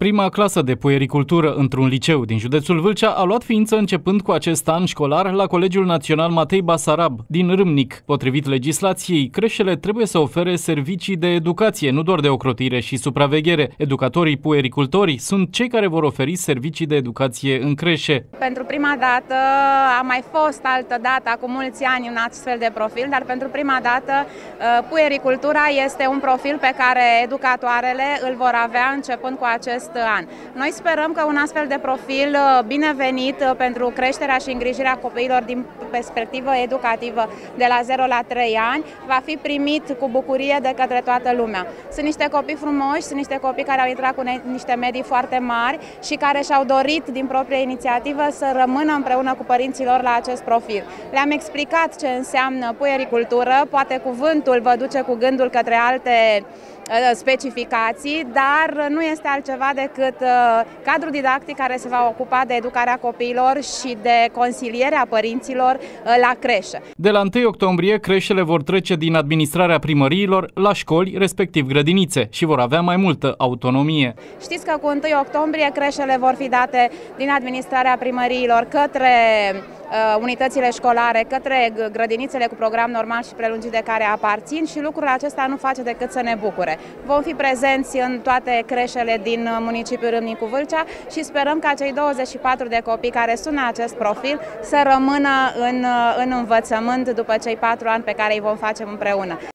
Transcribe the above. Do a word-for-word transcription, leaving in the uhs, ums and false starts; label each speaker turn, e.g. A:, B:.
A: Prima clasă de puericultură într-un liceu din județul Vâlcea a luat ființă începând cu acest an școlar la Colegiul Național Matei Basarab din Râmnic. Potrivit legislației, creșele trebuie să ofere servicii de educație, nu doar de ocrotire și supraveghere. Educatorii puericultori sunt cei care vor oferi servicii de educație în creșe.
B: Pentru prima dată a mai fost altă dată, acum mulți ani, un astfel de profil, dar pentru prima dată puericultura este un profil pe care educatoarele îl vor avea începând cu acest an. Noi sperăm că un astfel de profil binevenit pentru creșterea și îngrijirea copiilor din perspectivă educativă de la zero la trei ani va fi primit cu bucurie de către toată lumea. Sunt niște copii frumoși, sunt niște copii care au intrat cu niște medii foarte mari și care și-au dorit din proprie inițiativă să rămână împreună cu părinților la acest profil. Le-am explicat ce înseamnă puericultură, poate cuvântul vă duce cu gândul către alte specificații, dar nu este altceva decât cadrul didactic care se va ocupa de educarea copiilor și de consilierea părinților la creșă.
A: De la întâi octombrie, creșele vor trece din administrarea primăriilor la școli, respectiv grădinițe, și vor avea mai multă autonomie.
B: Știți că cu întâi octombrie creșele vor fi date din administrarea primăriilor către unitățile școlare, către grădinițele cu program normal și prelungit de care aparțin și lucrul acesta nu face decât să ne bucure. Vom fi prezenți în toate creșele din municipiul Râmnicu Vâlcea și sperăm ca cei douăzeci și patru de copii care sunt în acest profil să rămână în, în învățământ după cei patru ani pe care îi vom face împreună.